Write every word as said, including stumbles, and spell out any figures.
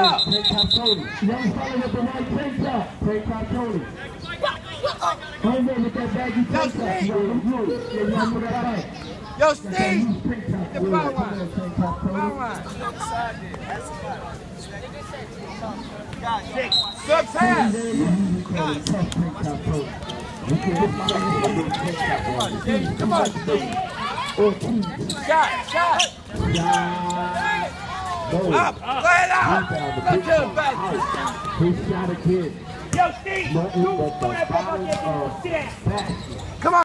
up. Tank top Tony. Young fella with the white tank top. Tank top Tony. Over with that baggy tank top. Yo, Steve. The foul line. Foul line. Good pass. Come on, Steve. Shot, shot. Up, play it out. Go to the basket. He shot again. Yo, Steve, you throw that ball up there. Come on.